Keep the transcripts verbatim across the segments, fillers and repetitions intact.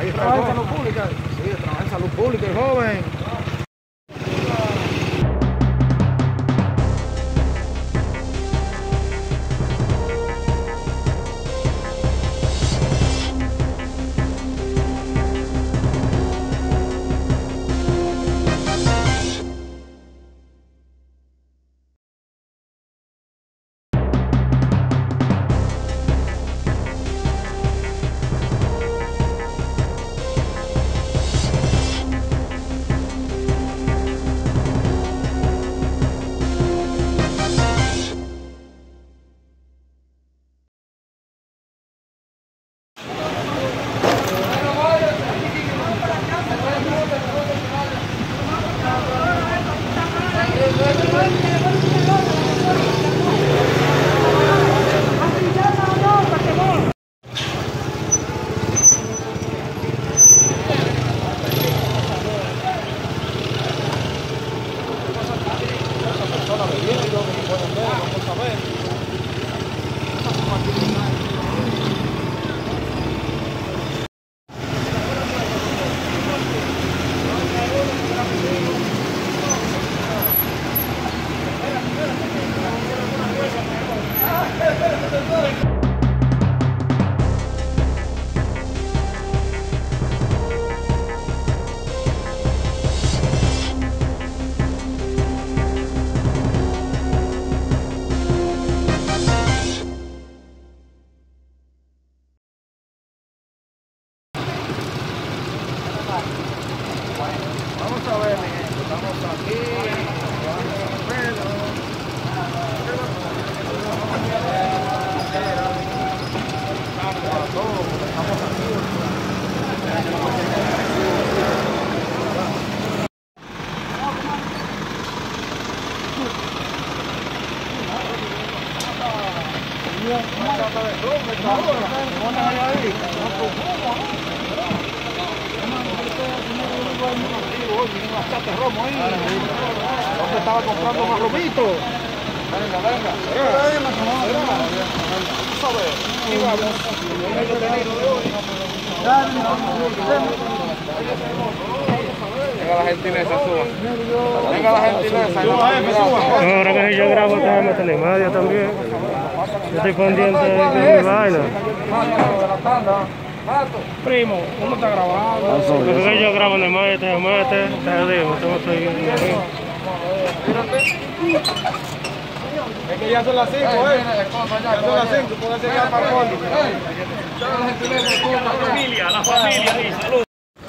Ahí está. Trabaja en salud pública. Sí, trabaja en salud pública el joven. Vamos a ver, mi gente, estamos aquí, bastante romo ahí. ¿Dónde estaba comprando más romito? Venga, venga. Venga la gentileza, suba. Venga la gentileza. No, ahora que yo grabo esta media también. Yo estoy pendiente de mi vaina. Primo, ¿cómo está grabando? Lo que yo grabo en el mate, te mate, te digo, tengo que seguir. Es que ya son las cinco, ¿eh? Ya son las cinco, puede ser ya para el fondo. La familia, la familia, y salud.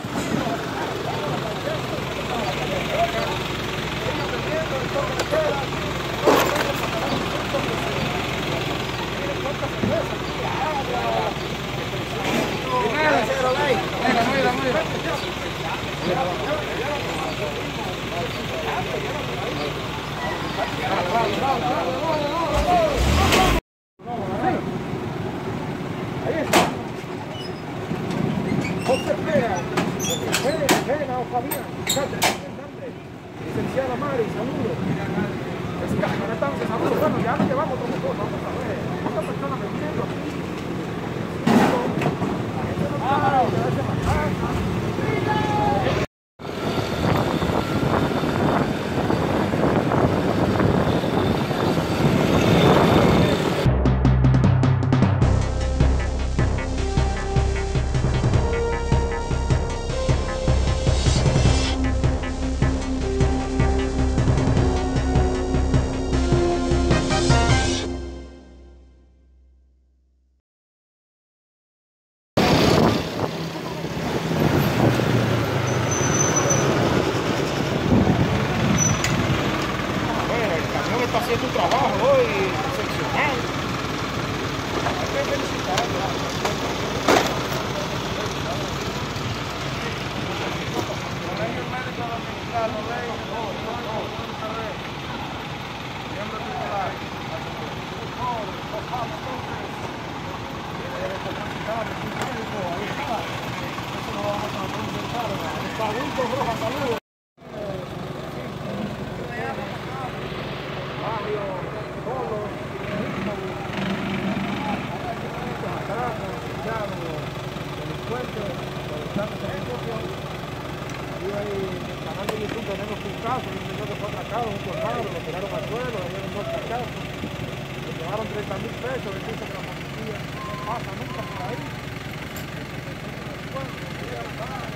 Ahí está. José Pérez, Jena o Fabián, representante, licenciada Mari, saludos. Entonces, saludos. Bueno, ya nos llevamos otro motor, vamos a ver. ¿Cuántas personas me vienen aquí? La gente no sabe, se hace más. dice que la policía no pasa nunca por ahí. Bueno, llega la tarde.